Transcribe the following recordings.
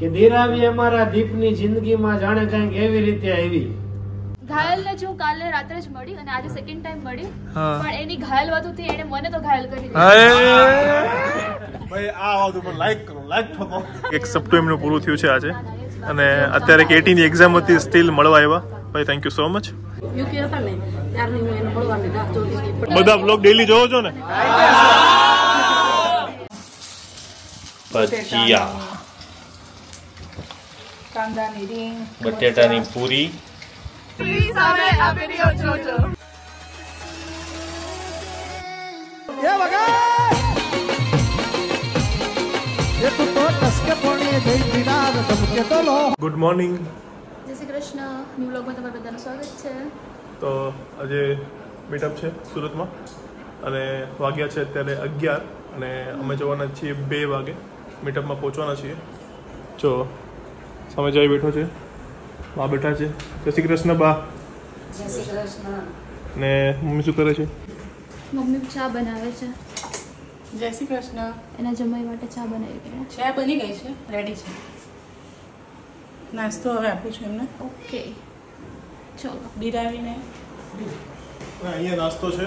કે ધીરાવી અમારા દીપની જિંદગીમાં જાણે કંઈક એવી રીતે આવી. ઘાયલને જો કાલે રાત્રે જ મળી અને આજે સેકન્ડ ટાઈમ મળી, પણ એની ઘાયલ વાતોથી એને મને તો ઘાયલ કરી દીધી. ભાઈ આ વાતો પર લાઈક કરો, લાઈક ઠોકો. એક સપ્તાહ એમનું પૂરું થયું છે આજે અને અત્યારે કેટી ની એક્ઝામ હતી, સ્ટીલ મળવા આવ્યા. ભાઈ thank you so much. UK હતા ને ત્યારની હું એને મળવાની રાહ જોતી હતી. બધા બ્લોગ ડેઈલી જોવો છો ને? ભજીયા, કાંદાની રીંગ, બટેટાની પૂરી. પ્લીઝ હવે આ વિડિયો જોજો. ગુડ મોર્નિંગ, જય શ્રી કૃષ્ણ. ન્યૂ વ્લોગમાં તમારું બધાનું સ્વાગત છે. તો આજે મીટઅપ છે સુરતમાં અને વાગ્યા છે અત્યારે 11 અને અમે જવાના છીએ 2 વાગે મીટઅપમાં પહોંચવાના છીએ. જો સામે જઈ બેઠો છે, બા બેઠા છે. જય શ્રી કૃષ્ણ બા. જય શ્રી કૃષ્ણ. ને મમ્મી શું કરે છે? મમ્મી ચા બનાવે છે. જય શ્રી કૃષ્ણ. એના જમાઈ માટે ચા બનાવી છે. ચા બની ગઈ છે, રેડી છે. નાસ્તો હવે આપું છું એમને. ઓકે ચલો. બિરાવીને અહીંયા નાસ્તો છે.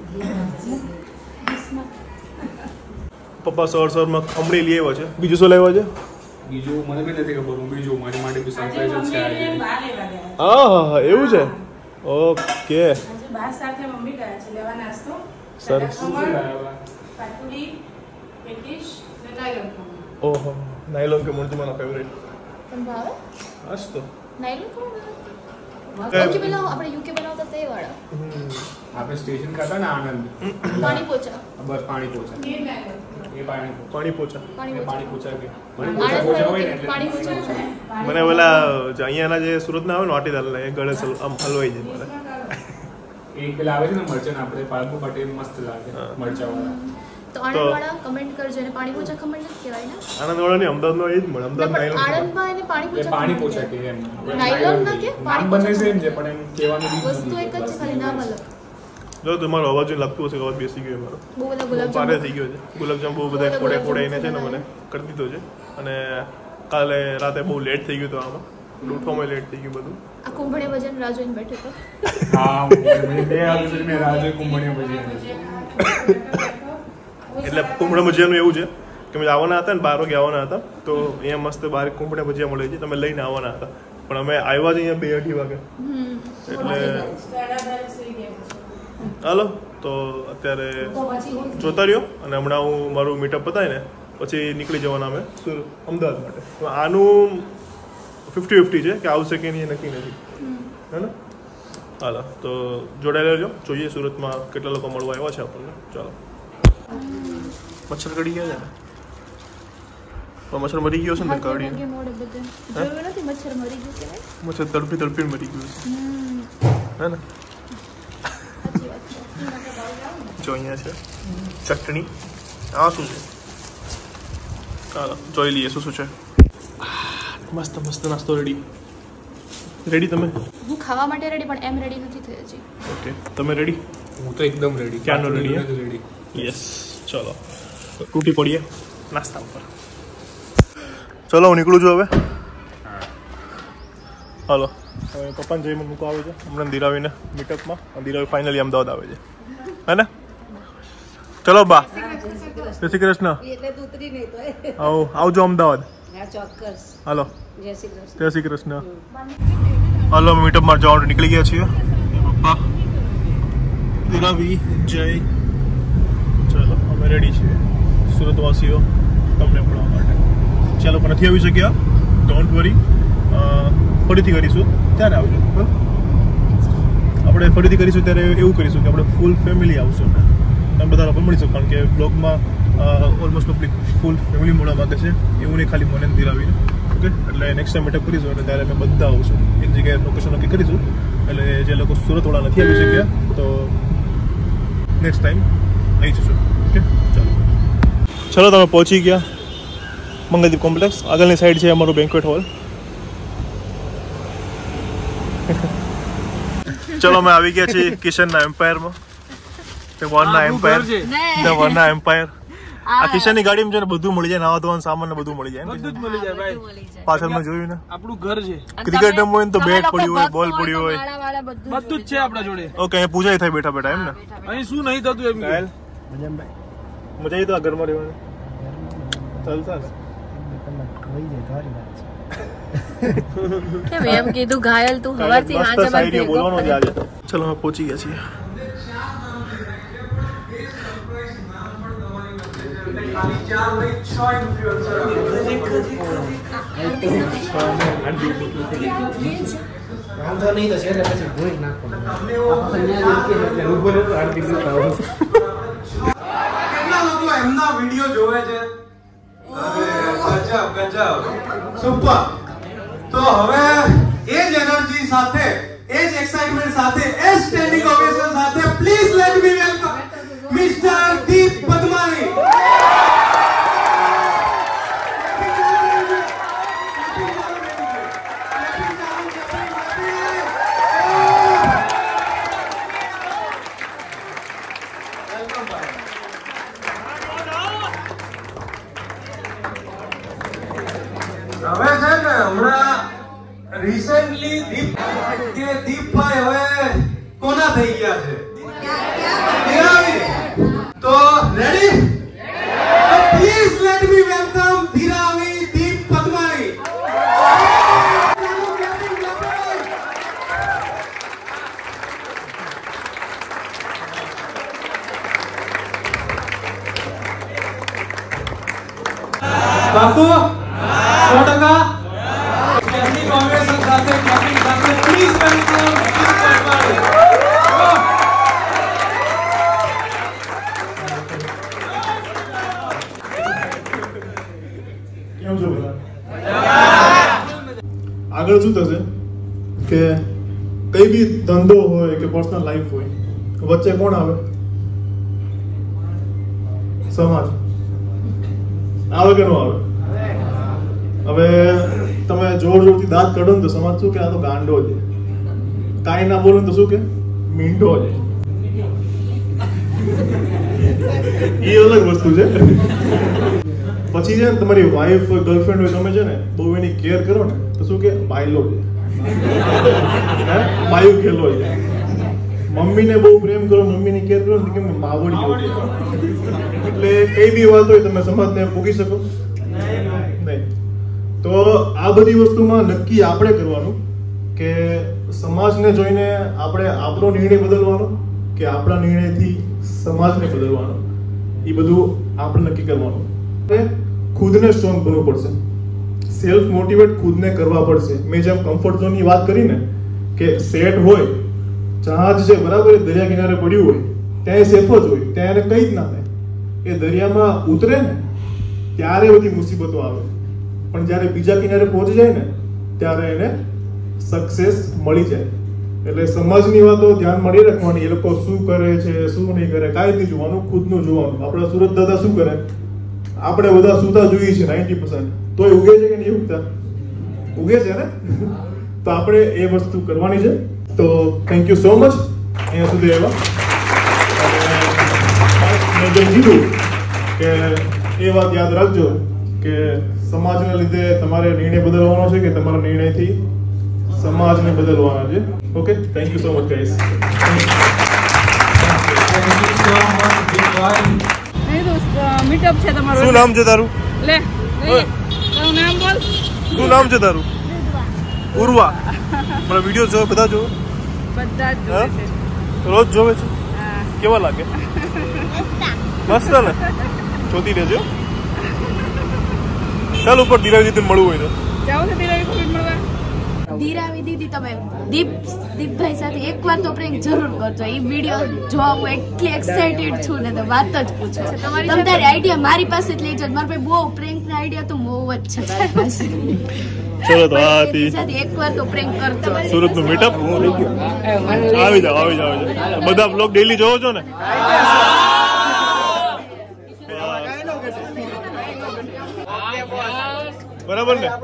પપ્પા સવારમાં ખમણી લઈ આવ્યા છે. બીજું શું લાવ્યા છે? બીજું મને બી નથી ખબર. હું બીજું મારી માટે બી સરપ્રાઈઝ છે આજે. હા એવું છે. ઓકે આજે બા સાથે મમ્મી ગયા છે લેવા નાસ્તો. સરસ. પાટુડી, પેટીશ ને નાયલોન ખમણ. ઓહો, નાયલોન કે મુરજી મારા ફેવરેટ. તમને ભાવે આજ તો નાયલોન ખમણ? ઓકે, પેલા આપણે યુકે બનાવતા તે વાળા. આપણે સ્ટેશન ખાતા ને આનંદ પાણી પોચા. બસ પાણી પોચા. એ નાયલોન. એ પાણી પાણી પોચા. પાણી પોચા કે પાણી પોચા છે. મને પેલા અહીંયાના જે સુરતના આવે ને વાટીદાર એ ગળે આમ હલવાઈ જાય મને. એક પેલા આવે છે ને મરચાં, આપણે પાલકુ પાટી મસ્ત લાગે મરચાં વાળા. તો આણંદ વાળા કમેન્ટ કરજો. એને પાણી પોચા ખમણ નથી કહેવાય ને? આનંદ વાળા ની અમદાવાદમાં એ જ મળે. અમદાવાદ નાયલોન. આણંદમાં એને પાણી એ પોચા પાણી પોચા કે એમ નાયલોન ના કે નામ બંને સેમ છે પણ એમ કહેવાનું રીત વસ્તુ એક જ છે, ખાલી નામ અલગ. જો તમારો અવાજ લાગતું હશે, અવાજ બેસી ગયો મારો. બહુ બધા ગુલાબ પારે થઈ ગયો છે. ગુલાબજાંબુ બહુ બધા ફોડે ફોડાઈને છે ને મને કરી દીધો છે. અને કાલે રાતે બહુ લેટ થઈ ગયું હતું આમાં, ઉઠવામાં લેટ થઈ ગયું બધું. આ કુંભળે ભજન રાહ જોઈને બેઠો હતો. હા મેં 2 વાગે સુધી મેં રાહ જોઈ કુંભણીયા પછી. એટલે કુંભળા ભજીયાનું એવું છે કે અમે આવવાના હતા ને 12 વાગે આવવાના હતા, તો અહીંયા મસ્ત બહાર કુંભળા ભજીયા મળે છે, તમે લઈને આવવાના હતા. પણ અમે આવ્યા જ અહીંયા 2-2:30 વાગે. એટલે હાલો તો અત્યારે જોતા રહ્યો અને હમણાં હું મારું મીટઅપ પતાય ને પછી નીકળી જવાના અમે અમદાવાદ માટે. તો આનું 50-50 છે કે આવશે કે નહીં નક્કી નથી, હે ને? હાલો તો જોડાયેલા રહેજો. જોઈએ સુરતમાં કેટલા લોકો મળવા આવ્યા છે આપણને. ચાલો. મચ્છર કડી ગયા છે ને? પણ મચ્છર મરી ગયો છે ને કડી? મચ્છર મરી ગયું કે મચ્છર તડપીને મરી ગયું છે, હે ને? જો અહીંયા છે ચટણી. આ શું છે? ચાલો જોઈ લઈએ શું શું છે. મસ્ત મસ્ત નાસ્તો રેડી. રેડી તમે? હું ખાવા માટે રેડી, પણ એમ રેડી નથી થઈ હજી. ઓકે તમે રેડી? હું તો એકદમ રેડી. ક્યાંનો રેડી? રેડી. યસ. ચલો તૂટી પડીએ નાસ્તા ઉપર. ચલો હું નીકળું છું હવે. હાલો હવે પપ્પાને જઈને મૂકવા આવે છે હમણાં ધીરાવીને મીટઅપમાં. ધીરાવી ફાઇનલી અમદાવાદ આવે છે, હે ને? ચલો બા. જય શ્રી કૃષ્ણ. આવજો અમદાવાદ. હાલો જય શ્રી કૃષ્ણ. હાલો મીટઅપમાં જવાનું નીકળી ગયા છીએ. પપ્પા ધીરાવી જય. ચાલો અમે રેડી છીએ સુરતવાસીઓ તમને મળવા માટે. ચાલો પણ નથી આવી શક્યા, ડોન્ટ વરી, ફરીથી કરીશું ત્યારે આવજો. આપણે ફરીથી કરીશું ત્યારે એવું કરીશું કે આપણે ફૂલ ફેમિલી આવશું. તમે બધા લોકો મળીશું, કારણ કે બ્લોગમાં ઓલમોસ્ટ પબ્લિક ફૂલ ફેમિલી મળવા માંગે છે. એવું નહીં ખાલી મને ધીરાવીને. ઓકે, એટલે નેક્સ્ટ ટાઈમ મીટઅપ કરીશું એટલે ત્યારે અમે બધા આવશું. એક જગ્યાએ લોકેશન નક્કી કરીશું. એટલે જે લોકો સુરતવાળા નથી આવી શક્યા તો નેક્સ્ટ ટાઈમ આવી જશું. ઓકે ચાલો. ચલો તમે પહોંચી ગયા મંગલદીપ કોમ્પ્લેક્સ. આગળની સાઈડ છે અમારું બેન્ક્વેટ હોલ. ચલો અમે આવી ગયા છીએ કિશનના એમ્પાયરમાં. વનના એમ્પાયર. આ કિશનની ગાડીમાં છે ને બધું મળી જાય, નાવા ધોવાનું સામાન ને બધું મળી જાય. બધું જ મળી જાય ભાઈ. પાછળ મેં જોયું ને આપણું ઘર છે. ક્રિકેટ રમવું હોય તો બેટ પડ્યું હોય, બોલ પડ્યું હોય, બધું જ છે આપણા જોડે. ઓકે પૂજાઈ થાય બેઠા બેઠા એમ ને. અહીં શું નહીં થતું એમ કે મજા આવી તો આ ઘરમાં રહેવાની ચાલતા કેમ એમ કીધું ઘાયલ તું હવારથી હાંચે બાંધી બોલવાનો જ આજે. ચલો અમે પહોંચી ગયા છીએ. વાંધો નહીં તો છે પછી ભૂઈ કેટલા લોકો એમના વિડિયો જોવે છે? ગજબ ગજબ સુપર. તો હવે એ જ એનર્જી સાથે, એ જ એક્સાઇટમેન્ટ સાથે, એ સ્ટેન્ડિંગ ઓવેશન સાથે please let me welcome mister Deep Padmani. હવે છે ને હમણાં રિસેન્ટલી દીપભાઈ હવે કોના થઈ ગયા છે? તો ready? Please let me welcome Dhiravi Deep Padmani. બાપુ 100% સ્ટેન્ડિંગ ઓવેશન સાથે ક્લેપિંગ સાથે પ્લીઝ વેલકમ દીપ પદ્માણી. કેમ છો બધા? આગળ શું થશે કે કઈ બી ધંધો હોય કે પર્સનલ લાઈફ હોય, વચ્ચે કોણ આવે? સમાજ આવે કે ન આવે? હવે તમે જોર જોરથી દાંત કાઢો ને તો સમાજ શું કે આ તો ગાંડો છે, કાંઈ ના બોલો તો શું કે મીંડો છે. એ અલગ વસ્તુ છે. પછી છે ને તમારી વાઈફ હોય, ગર્લફ્રેન્ડ હોય, તમે છે ને બહુ એની કેર કરો ને તો શું કે બાયલો છે, બાયુ ખેલો છે. મમ્મીને બહુ પ્રેમ કરો, મમ્મીની કેર કરો ને કેમ માવડીઓ છે. એટલે કઈ બી વાત હોય તમે સમાજને પૂગી શકો નહીં. તો આ બધી વસ્તુમાં નક્કી આપણે કરવાનું કે સમાજને જોઈને આપણે આપણો નિર્ણય બદલવાનો કે આપણા નિર્ણયથી સમાજને બદલવાનો, એ બધું આપણે નક્કી કરવાનું. ખુદને સ્ટ્રોંગ બનવું પડશે, સેલ્ફ મોટિવેટ ખુદને કરવા પડશે. મેં જેમ કમ્ફર્ટ ઝોનની વાત કરી ને કે સેટ હોય, જહાજ જે બરાબર એ દરિયા કિનારે પડ્યું હોય ત્યાં સેફ જ હોય, ત્યાં એને કંઈ જ ના થાય. એ દરિયામાં ઉતરે ને ત્યારે બધી મુસીબતો આવે, પણ જ્યારે બીજા કિનારે પહોંચી જાય ને ત્યારે એને સક્સેસ મળી જાય. એટલે સમાજની વાતો ધ્યાનમાં નહીં રાખવાની, એ લોકો શું કરે છે શું નહીં કરે કાંઈ નહીં જોવાનું, ખુદનું જોવાનું. આપણા સુરત દાદા શું કરે? આપણે બધા સુતા જોઈએ છીએ 90%, તોય ઉગે છે કે નહીં ઉગતા? ઉગે છે ને. તો આપણે એ વસ્તુ કરવાની છે. તો થેન્ક યુ સો મચ અહીંયા સુધી આવ્યા. મેં જેમ કીધું કે એ વાત યાદ રાખજો કે સમાજને લીધે તમારે નિર્ણય બદલવાનો છે કે તમારા નિર્ણયથી સમાજને બદલવાના છે. Okay, thank you so much guys. Meetup છે તમારું. શું નામ છે તારું? લે તારું નામ બોલ. શું નામ છે તારું? ઉર્વા. મારા વિડિયો જોવે બધા જોવે? બધા જ જોવે છે. રોજ જોવે છે? કેવા લાગે? મસ્ત ને. જોતી રહેજો. ચાલ ઉપર ધીરાવી દીદી મળવું હોય તો જાઓ ને ધીરાવી કોમેન્ટ મળવા. ધીરાવી દીદી તમે દીપભાઈ સાથે એકવાર તો પ્રેન્ક જરૂર કરજો. એ વિડીયો જોવા હું એટલી એક્સાઇટેડ છું ને તો વાત જ પૂછો. તમારી આઈડિયા મારી પાસે જ લઈ જાઓ. મારા પાસે બહુ પ્રેન્ક ના આઈડિયા તો બહુ જ છે મારી પાસે. ચલો તો આથી એકવાર તો પ્રેન્ક કરજો. સુરત નું મીટઅપ આવી જાવ બધા બ્લોગ ડેઈલી જોવો છો ને? બરાબર ને?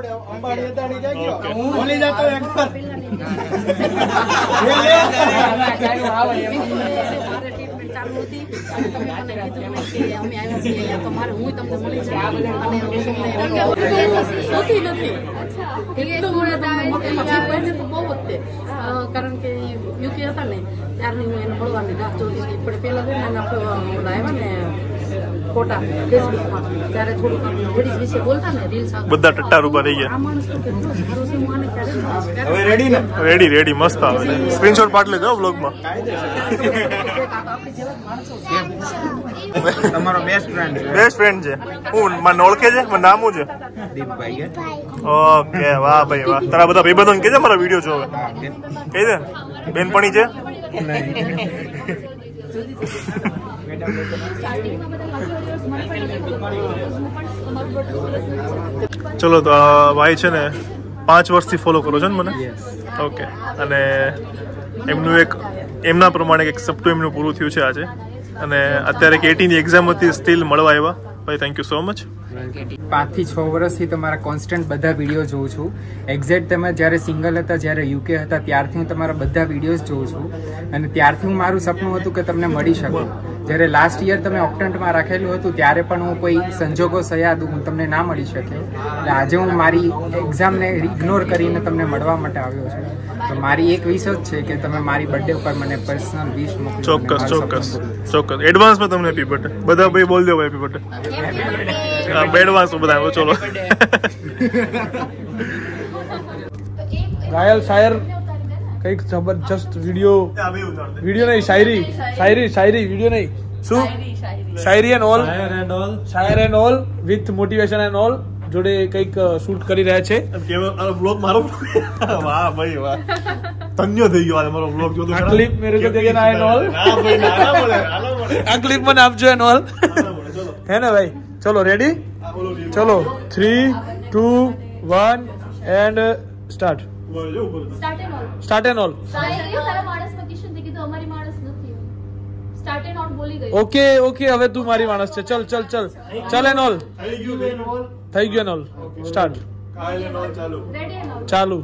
ચાલુ હતી અને તમે મને કીધું ને કે અમે આવ્યા છીએ અહીંયા તો મારે હું તમને મળી જાય અને નથી બહુ જ તે કારણ કે યુકે હતા ને ત્યારની હું એને મળવાની રાહ જોતી હતી પણ પેલા છે ને આવ્યા ને ફોટા ફેસબુકમાં ત્યારે થોડુંક લેડીઝ વિશે બોલતા ને રીલ્સ બધા ટટ્ટાર ઉભા થઈ ગયા. આ માણસ તો કેટલો સારો છે હું આને ક્યારે હવે રેડી ને? રેડી મસ્ત આવે. સ્ક્રીનશોટ પાડી લેજો વ્લોગમાં. તમારો બેસ્ટ ફ્રેન્ડ છે. બેસ્ટ ફ્રેન્ડ છે. હું મને ઓળખે છે? મને નામ શું છે? દીપભાઈ કે ઓકે, વાહ ભાઈ વાહ. તારા બધા ભાઈબંધોને કહેજે મારા વિડીયો જોવે. કહી દે. બેનપણી છે? ચલો તો ભાઈ છે ને 5 વર્ષથી ફોલો કરો છો ને મને? ઓકે. અને એમનું એક એમના પ્રમાણે એક સપ્તું એમનું પૂરું થયું છે આજે અને અત્યારે કેટીની એક્ઝામ હતી સ્ટીલ મળવા આવ્યા. ભાઈ થેન્ક યુ સો મચ. 5 થી 6 વર્ષથી તમારા કોન્સ્ટન્ટ બધા વિડીયો જોઉં છું. એક્ઝેક્ટ તમે જ્યારે સિંગલ હતા, જ્યારે યુકે હતા ત્યારથી હું તમારા બધા વિડીયોઝ જોઉં છું અને ત્યારથી હું મારું સપનું હતું કે તમને મળી શકું. જ્યારે લાસ્ટ યર તમે ઓક્ટન્ટમાં રાખેલું હતું ત્યારે પણ હું કોઈ સંજોગો સયાદ હું તમને ના મળી શક્યો. એટલે આજે હું મારી એક્ઝામને ઇગ્નોર કરીને તમને મળવા માટે આવ્યો છું. તો મારી એક વિશ જ છે કે તમે મારી બર્થડે ઉપર મને પર્સનલ વિશ મોકલો. ચોક્કસ. એડવાન્સમાં તમને હેપી બર્થડે. બધા ભાઈ બોલ દો હેપી બર્થડે. એડવાન્સ બધા ચલો. ઘાયલ શાયર કઈક જબરજસ્ત વિડીયો નહીં, શાયરી વિડીયો નહીં, શું શાયરી and all with motivation and all જોડે કઈક શૂટ કરી રહ્યા છે. બ્લોગ મારો. વાહ ભાઈ વાહ. તન્યો થઈ ગયો મારો બ્લોગ જોતો. આ ક્લિપ મેરે કો દેજે ના એન્ડ ઓલ. આ ક્લિપ મને આપજો એન્ડ ઓલ. હે ને ભાઈ? ચલો રેડી? ચલો 3, 2, 1 and start. Start and all. Okay હવે તું મારી માણસ છે. ચલ એન્ડ ઓલ. થઈ ગયું એન્ડ ઓલ. સ્ટાર્ટ. ચાલુ.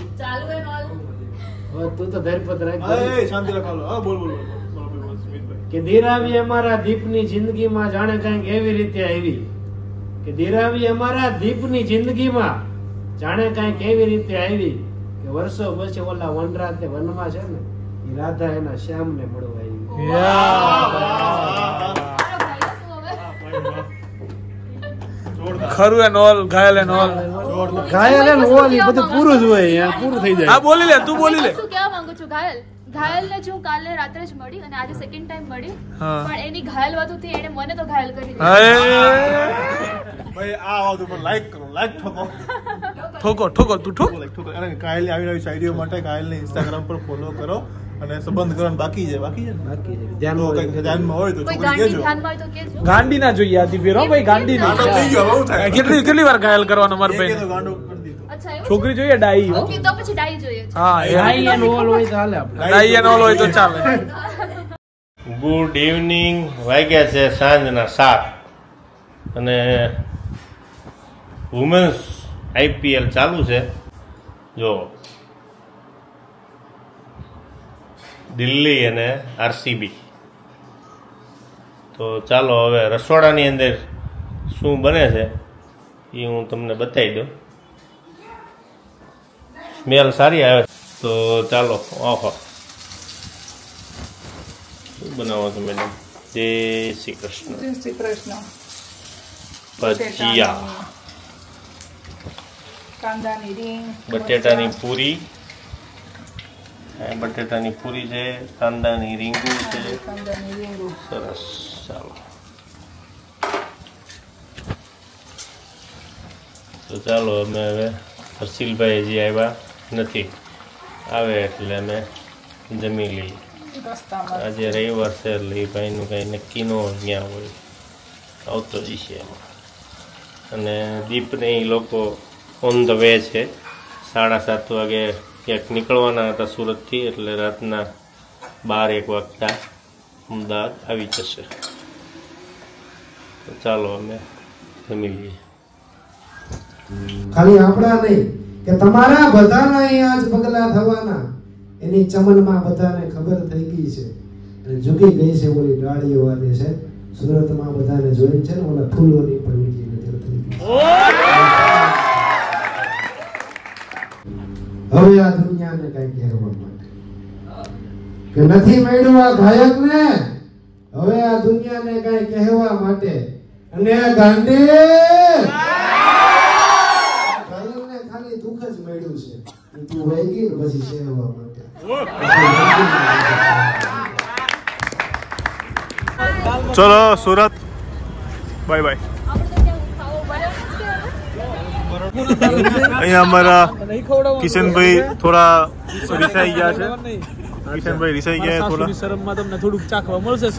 તું તો ધરપત રાખ. શાંતિ રાખો. બોલ. કે ધીરાવી અમારા દીપની જિંદગીમાં જાણે કંઈક એવી રીતે આવી. કે ધીરાવી અમારા દીપની જિંદગીમાં જાણે કંઈક એવી રીતે આવી કે વર્ષો પછી ઓલા વનરાજ ને વનમાં છે ને એ રાધા એના શ્યામ ને મળવા ખરું એન્ડ ઓલ. ઘાયલ એન્ડ ઓલ. બધું પૂરું જ હોય યાર, પૂરું થઈ જાય. હા બોલી લે, તું બોલી લે. શું કહેવા માંગુ છું ઘાયલ ને જો કાલે રાત્રે જ મળી અને આજે સેકન્ડ ટાઈમ મળી પણ એની ઘાયલ વાતોથી એને મને તો ઘાયલ કરી દીધી. ભાઈ આ વાત ઉપર લાઈક કરો, લાઈક ઠોકો તું ઠોક. અને કાયલની આવી નવી સાઈડીઓ માટે કાયલને ઇન્સ્ટાગ્રામ પર ફોલો કરો અને સંબંધ કરવાનું બાકી છે ધ્યાનમાં હોય તો કોઈ ગાંડી ધ્યાનમાં હોય તો કહેજો. ગાંડી ના જોઈએ આથી ફેર. ભાઈ ગાંડી નહીં. કેટલી વાર ઘાયલ કરવાનો મારા ભાઈ? અચ્છા એવું? છોકરી જોઈએ ડાઈ. ઓકે તો પછી ડાઈ જોઈએ છે. હા ડાઈ એન્ડ ઓલ હોય તો હાલે આપણે. ડાઈ એન્ડ ઓલ હોય તો ચાલે. Good evening. વાગ્યા છે સાંજના 7 અને વુમેન્સ IPL ચાલુ છે. જો દિલ્હી અને RCB. તો ચાલો હવે રસોડાની અંદર શું બને છે એ હું તમને બતાવી દઉં. સ્મેલ સારી આવે તો ચાલો. ઓહો શું બનાવો છો મેડમ? જય શ્રી કૃષ્ણ. ભજીયા, કાંદાની રીંગ, બટેટાની પૂરી. બટેટાની પૂરી છે, કાંદાની રીંગુ છે. સરસ. ચાલો તો ચાલો અમે હવે હર્ષિલભાઈ હજી આવ્યા નથી, આવે એટલે અમે જમી લઈએ. આજે રવિવાર છે એટલે એ ભાઈનું કંઈ નક્કી ન ત્યાં હોય, આવતો જ છે એમાં. અને દીપને એ લોકો ઓન ધ વે છે. 7:30 વાગે ક્યાંક નીકળવાના હતા સુરતથી, એટલે રાતના 12-1 વાગતા અમદાવાદ આવી જશે. તો ચાલો અમે જમી લઈએ. ખાલી આપણા નહીં કે તમારા બધાના અહીંયા જ પગલા થવાના એની ચમનમાં બધાને ખબર થઈ ગઈ છે. અને ઝૂકી ગઈ છે ઓલી ડાળીઓ વાળી છે. સુરતમાં બધાને જોઈને છે ને ઓલા ફૂલોની પણ મીઠી નજર થઈ ગઈ. હવે આ દુનિયાને કઈ કહેવા માટે કે નથી મળ્યું આ ગાયકને, હવે આ દુનિયાને કઈ કહેવા માટે અને ગાંધી ગાયકને ખાલી દુઃખ જ મળ્યું છે કે તું વહી ગઈ ને પછી કહેવા માટે. ચલો સુરત, બાય બાય. અહીંયા અમારા કિશનભાઈ થોડા રિસાઈ ગયા છે. કિશનભાઈ રિસાઈ ગયા થોડા. શરમમાં તમને થોડુંક ચાખવા મળશે.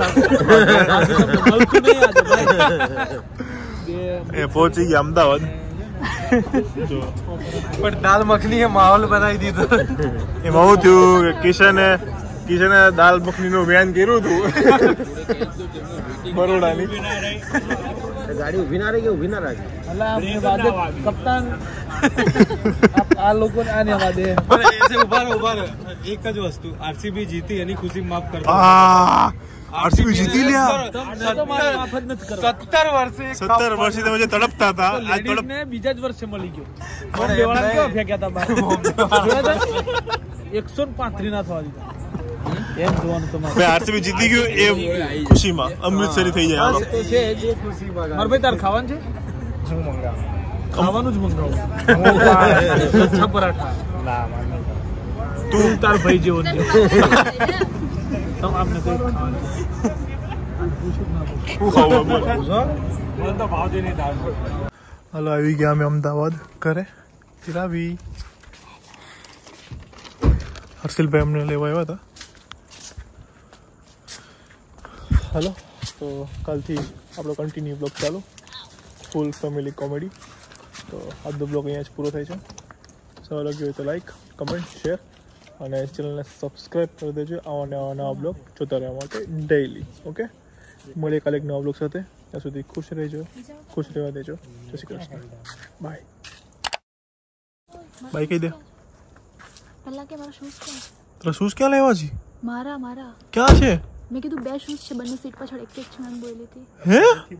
એ પહોંચી ગયા અમદાવાદ. પણ દાલ મખની એ માહોલ બનાવી દીધો. એમાં એવું થયું કે કિશને દાલ મખની નું વેન કર્યું હતું બરોડાની. ગાડી ઉભી ના રહી કે ઉભી ના રાખી? કપ્તાન આ લોકો આને વાદે ઉભા રહો. એક જ વસ્તુ, આરસીબી જીતી એની ખુશી માફ કરતા. આરસીબી જીતી લ્યા. 17 વર્ષે તમે જે તડપતા હતા આજ તડપ ને બીજા જ વર્ષે મળી ગયો. દેવાળા કેવા ફેંક્યા હતા 135 ના થવા દીધા. એમ જોવાનું તમારે. આરસીબી જીતી ગયું એ ખુશીમાં અમૃતસરી થઈ જાય. મારા ભાઈ તાર ખાવાનું છે? હું મંગાવું. ખાવાનું જ મંગાવું. પરાઠા ના તું તાર ભાઈ જેવો જ તો આમને કોઈ ખાવાનું તો ભાવ નહીં દાળ. હાલો આવી ગયા અમે અમદાવાદ ઘરે. તિરાવી હર્ષિલભાઈ અમને લેવા આવ્યા હતા. હાલો, તો કાલથી આપણો કન્ટિન્યુ બ્લોગ ચાલુ, ફૂલ ફેમિલી કોમેડી. તો આજનો બ્લોગ અહીંયા જ પૂરો થાય છે. સારો લાગ્યો હોય તો લાઈક, કમેન્ટ, શેર અને ચેનલને સબસ્ક્રાઈબ કરી દેજો આવા નવા બ્લોગ જોતા રહેવા માટે ડેઈલી. ઓકે, મળીએ કાલે એક નવા બ્લોગ સાથે. ત્યાં સુધી ખુશ રહેજો, ખુશ રહેવા દેજો. જય શ્રી કૃષ્ણ, બાય. બાય કહી દે. પહેલા કે મારા શૂઝ ક્યાં? તારા શૂઝ ક્યાં લેવા છે? મારા ક્યાં છે? મેં કીધું 2 શૂઝ છે, બંને સીટ પાછળ એક છે, એમ બોલી હતી. હે?